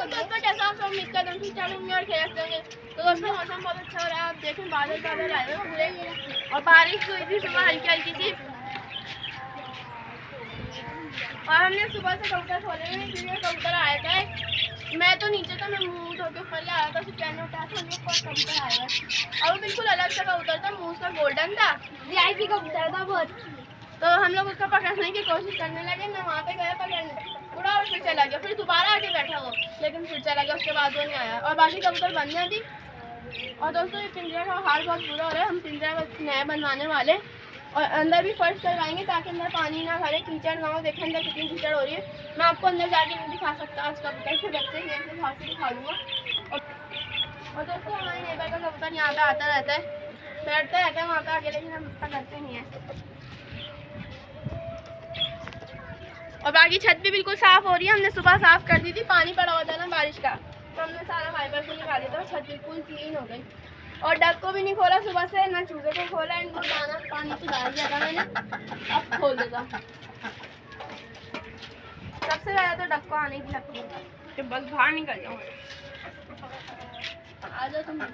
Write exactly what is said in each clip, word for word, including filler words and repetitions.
तो दोस्तों कैसा आप सब उम्मीद करते हैं ठीक ठाक होंगे और खेल होंगे। तो दोस्तों मौसम बहुत अच्छा हो रहा है, आप देखें बादल बादल आए हुए पूरे और बारिश हुई थी सुबह हल्की हल्की सी। और हमने सुबह से कबूतर खोले हुए क्योंकि कबूतर आया था। मैं तो नीचे था, मैं मुँह धो के ऊपर आया था, फिर कहने उठा था कबूतर आया था और वो बिल्कुल अलग सा कबूतर था, मुँह उसका गोल्डन था, वीआईपी कबूतर था बहुत। तो हम लोग उसका पकड़ने की कोशिश करने लगे, मैं वहाँ पे गया पकड़ने उड़ा और फिर चला गया, फिर दोबारा आके बैठा वो, लेकिन फिर चला गया, उसके बाद वो नहीं आया और बाकी कबूतर बन गया थी। और दोस्तों ये पिंजरे का हाल बहुत बुरा हो रहा है, हम पिंजरा नया बनवाने वाले और अंदर भी फर्श करवाएंगे ताकि अंदर पानी ना भरे, कीचड़ ना हो। देखें अंदर कितनी कीचड़ हो रही है, मैं आपको अंदर जाके नहीं दिखा सकता आज कबूतर के बच्चे हैं, से बाहर से दिखा दूँगा। और, और दोस्तों हमारे नेबर का कबूतर यहाँ पे आता रहता है, बैठता रहता है वहाँ पे आगे, लेकिन हम पकड़ते नहीं है। और बाकी छत भी बिल्कुल साफ हो रही है, हमने सुबह साफ कर दी थी, पानी पड़ा हुआ था ना बारिश का, तो हमने सारा फाइबर को निकाल दिया था, छत बिल्कुल क्लीन हो गई। और डक को भी नहीं खोला सुबह से, ना चूजे को खोला, इनको दाना पानी तो डाल दिया था मैंने, अब खोल देता। सबसे ज़्यादा तो डक को आने की लगती है कि बस बाहर निकल जाओ, आ जाओ तुम।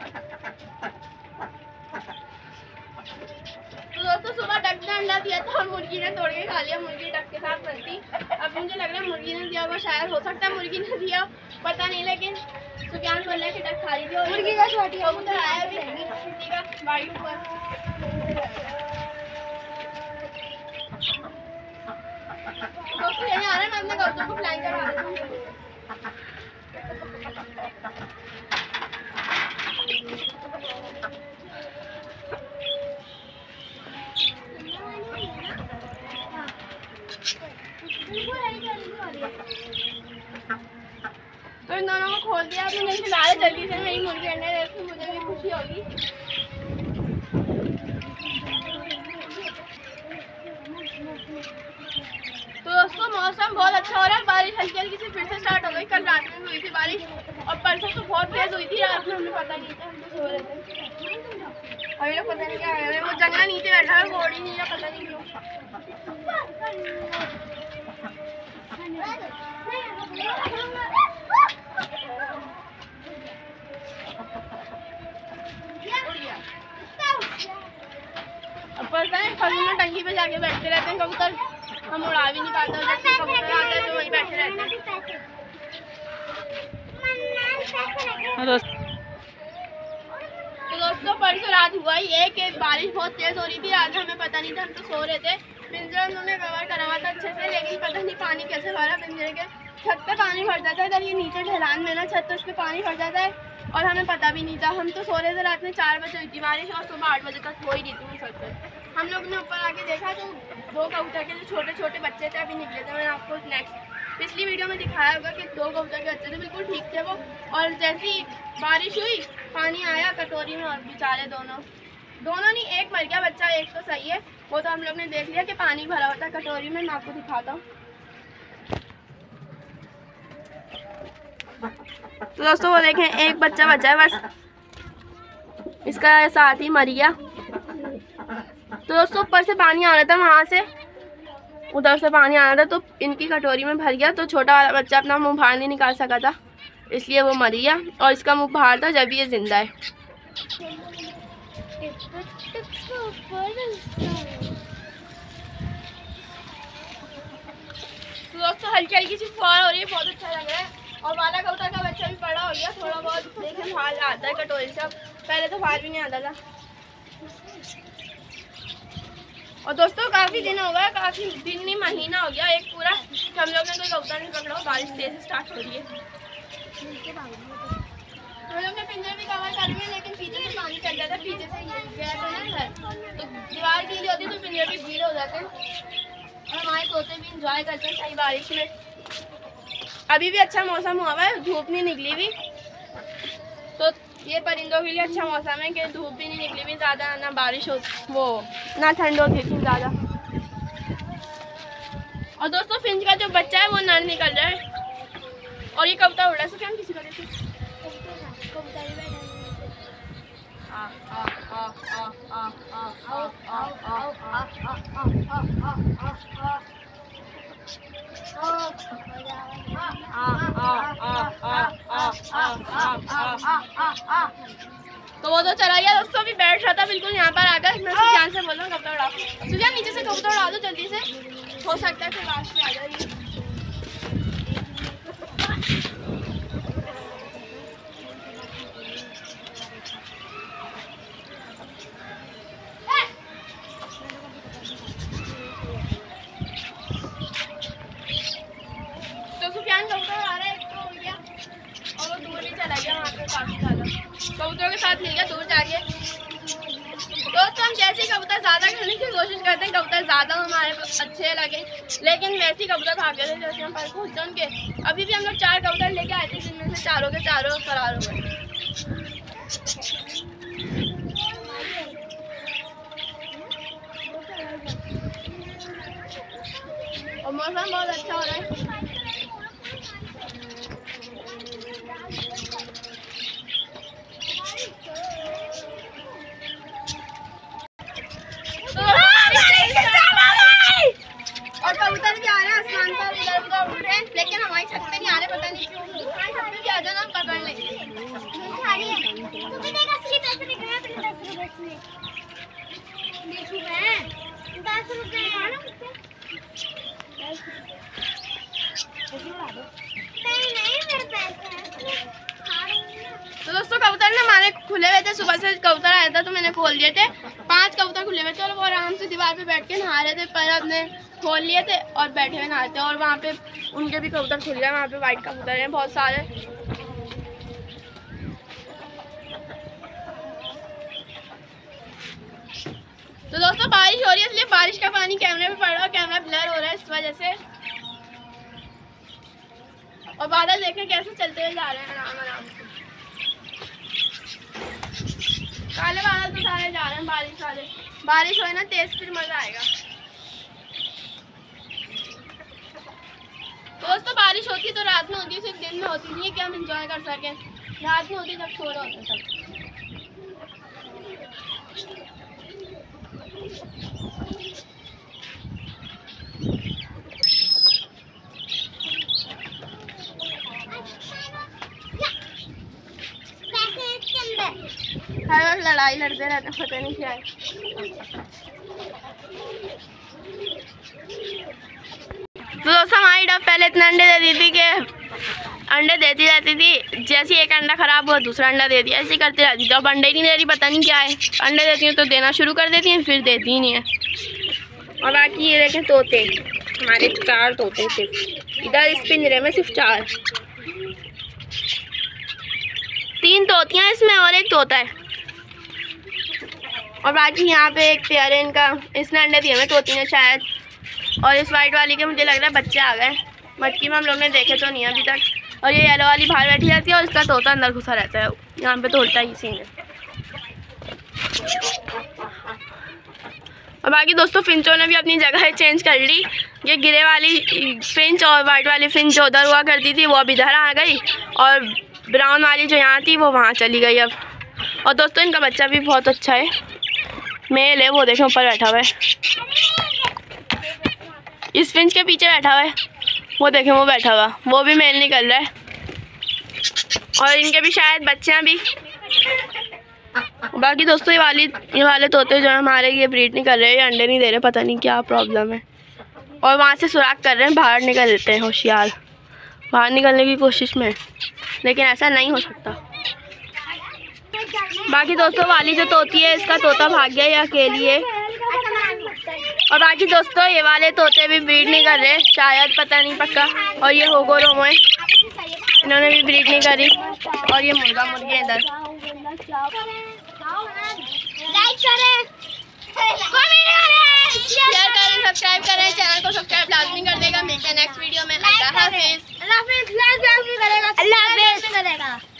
तो दोस्तों सुबह डक ने अंडा दिया था और मुर्गी ने तोड़ के खा लिया, मुर्गी डक के साथ बनती। अब मुझे लग रहा है मुर्गी ने दिया होगा, शायद हो सकता है मुर्गी ने दिया, पता नहीं, लेकिन तो क्या बोल रहा है कि डक खा रही थी और मुर्गी का छोटी कबूतर आया भी किसी का बाइक पर। दोस्तों यही आ रहा है, मैं अपने कबूतर को फ्लाइंग करवा देता हूँ। तो इन दोनों को खोल दिया आपने, नहीं खिला जल्दी से, मेरी मुर्गी अंडे देती, मुझे भी खुशी होगी। तो दोस्तों मौसम बहुत अच्छा हो रहा है, बारिश हल्की हल्की से फिर से स्टार्ट हो गई, कल रात में भी हुई थी बारिश और परसों तो बहुत तेज हुई थी, रात में हमें पता नहीं था, हम तो सो रहे थे। अभी लोग पता नहीं क्या है, वो जंगला नीचे बैठा है, गोड़ी नहीं है, पता नहीं क्यों। अब पता है फल में टंकी पे जाके बैठते रहते हैं कबूतर, हम उड़ा भी नहीं पाते, जैसे कबूतर आते हैं तो वहीं बैठे रहते हैं। तो दोस्तों परसों रात हुआ ये कि बारिश बहुत तेज हो रही थी, आज हमें पता नहीं था, हम तो सो रहे थे। पिंजरा उन्होंने व्यवहार करा हुआ था अच्छे से, लेकिन पता नहीं पानी कैसे भरा, पिंजरे के छत पे पानी भर जाता है, इधर ये नीचे ढलान में ना छत, तो उस पर पानी भर जाता है और हमें पता भी नहीं था। हम तो सो रहे थे, रात में चार बजे हुई थी बारिश और सुबह आठ बजे तक हो ही रही थी छत पर। हम लोग ने ऊपर आके देखा तो दो कबूतर के जो छोटे छोटे बच्चे थे अभी निकले थे, मैंने आपको नेक्स्ट पिछली वीडियो में दिखाया होगा कि दो कबूतर के बच्चे थे, बिल्कुल ठीक थे वो। और जैसी बारिश हुई पानी आया कटोरी में और बेचारे दोनों दोनों नहीं, एक मर गया बच्चा, एक तो सही है, वो तो हम लोग ने देख लिया कि पानी भरा होता है कटोरी में। मैं आपको दिखाता हूँ। तो दोस्तों वो देखें एक बच्चा बचा है बस, इसका साथ ही मर गया। तो दोस्तों ऊपर से पानी आ रहा था, वहाँ से उधर से पानी आ रहा था तो इनकी कटोरी में भर गया, तो छोटा वाला बच्चा अपना मुंह बाहर नहीं निकाल सका था, इसलिए वो मर गया और इसका मुंह बाहर था, जब ये जिंदा है। तो दोस्तों हल्की हल्की सी फुहार हो रही है, बहुत अच्छा लग रहा है। और वाला कबूतर का बच्चा भी बड़ा हो गया, थोड़ा बहुत देखें फाल आता है कटोरी से, पहले तो फाल भी नहीं आता था। और दोस्तों काफ़ी दिन हो गया, काफ़ी दिन नहीं महीना हो गया एक पूरा कि हम लोग ने कोई कबूतर नहीं पकड़ा, बारिश तेज स्टार्ट हो रही है। हम लोग ने पिंजरे भी कवर कर लिए, लेकिन पीछे से पानी चल जाता है, पीछे से ये गैस है ना घर, तो दीवार गीली होती है तो पिंजरे भी गीले हो जाते हैं। और हमारे तोते भी इंजॉय करते हैं सही बारिश में। अभी भी अच्छा मौसम हुआ है, धूप नहीं निकली हुई, तो ये परिंदों के लिए अच्छा मौसम है कि धूप भी नहीं निकली हुई ज़्यादा, ना बारिश हो वो ना ठंड होती थी ज़्यादा। और दोस्तों फिंच का जो बच्चा है वो नर निकल रहा है और ये कबूतर उड़ रहा है, सो क्या हम किसी को देखें तो वो तो चला गया दोस्तों, अभी बैठ रहा था बिल्कुल यहाँ पर आकर। मैं सुफियान से बोल रहा हूँ कबूतर उड़ाओ, सुफियान नीचे से कबूतर उड़ा दो जल्दी से, हो सकता है फिर लास्ट में आ जाएगी। तो सुफियान कबूतर उड़ा रहा है, एक तो उड़ गया और वो दूर भी चला गया वहाँ पे काफी ज्यादा, कबूतरों के साथ मिल गया दूर जाके। दोस्तों हम जैसे ही कबूतर ज़्यादा करने की कोशिश करते हैं, कबूतर ज़्यादा हमारे अच्छे लगे, लेकिन वैसे ही कबूतर भाग गए थे जैसे हम पर पहुँचे उनके। अभी भी हम लोग चार कबूतर लेके आए थे, जिनमें से चारों के चारों फरार हो गए। और मौसम बहुत अच्छा हो रहा है। और कबूतर भी आ रहे हैं आसमान पर, इधर उधर उड़ रहे हैं, लेकिन हमारी छत पे नहीं आ रहे, पता नहीं क्यों। हमारी छत पे भी आ जाओ ना, पकड़ लेंगे। तो दोस्तों कबूतर ना हमारे खुले हुए थे, सुबह से कबूतर आया था तो मैंने खोल दिए थे। पांच कबूतर खुले हुए थे और वो आराम से दीवार पे बैठ के नहा रहे थे, पर अपने खोल लिए थे और बैठे हुए नहाते। और वहाँ पे उनके भी कबूतर खुल गए, वहाँ पे वाइट कबूतर हैं बहुत सारे। तो दोस्तों बारिश हो रही है, इसलिए बारिश का पानी कैमरे में पड़ रहा है, कैमरा ब्लर हो रहा है इस वजह से। और बादल देखें कैसे चलते हुए जा रहे हैं आराम आराम से। काले बादल तो सारे जा रहे हैं बारिश वाले। बारिश होए ना तेज, फिर मजा आएगा। दोस्तों बारिश होती तो रात में होती है, सिर्फ दिन में होती नहीं है कि हम इंजॉय कर सकें। रात में होती जब सो रहे होते सब। हर वक्त लड़ाई लड़ते रहते, पता नहीं क्या है। तो दोस्तों हमारी डब पहले इतने अंडे देती थी कि अंडे देती रहती थी, जैसे एक अंडा खराब हुआ दूसरा अंडा दे दिया, ऐसे करती रहती थी। अब अंडे नहीं दे रही, पता नहीं क्या है। अंडे देती हैं तो देना शुरू कर देती हैं, फिर देती ही नहीं है। और बाकी ये देखें तोते, हमारे चार तोते सिर्फ इधर इस पिंजरे में, सिर्फ चार। तीन तोतियाँ इसमें और एक तोता है। और बाकी यहाँ पे एक पेयर है इनका, इसने अंडे दिए हमें तोती ने शायद। और इस वाइट वाली के मुझे लग रहा है बच्चे आ गए, मटकी में हम लोग ने देखे तो नहीं अभी तक। और ये येलो वाली बाहर बैठी रहती है और इसका तोता अंदर घुसा रहता है। यहाँ पे तो उल्टा ही सीन है। और बाकी दोस्तों फिंचों ने भी अपनी जगह चेंज कर ली। ये गिरे वाली फिंच और वाइट वाली फिंच जो उधर हुआ करती थी वो अब इधर आ गई, और ब्राउन वाली जो यहाँ थी वो वहाँ चली गई अब। और दोस्तों इनका बच्चा भी बहुत अच्छा है, मेल है, वो देखें ऊपर बैठा हुआ है, इस फिंच के पीछे बैठा हुआ है, वो देखें वो बैठा हुआ, वो भी मेल निकल रहा है। और इनके भी शायद बच्चे हैं भी। बाकी दोस्तों ये वाली ये वाले तोते जो हमारे ये ब्रीड नहीं कर रहे, ये अंडे नहीं दे रहे, पता नहीं क्या प्रॉब्लम है। और वहाँ से सुराख कर रहे हैं, बाहर निकल लेते हैं, होशियार बाहर निकलने की कोशिश में, लेकिन ऐसा नहीं हो सकता। बाकी दोस्तों वाली जो तोती है इसका तोता भाग गया, ये अकेली है। और बाकी दोस्तों ये वाले तोते भी ब्रीड नहीं कर रहे शायद, पता नहीं पक्का। और ये होगो रोमो है, इन्होंने भी ब्रीड नहीं करी। और ये मुर्गा मुर्गी इधर। शेयर करें, सब्सक्राइब करें, चैनल को सब्सक्राइब लाजमी कर देगा। मिलते हैं नेक्स्ट वीडियो में। अल्लाह हाफिज़। अल्लाह हाफिज़।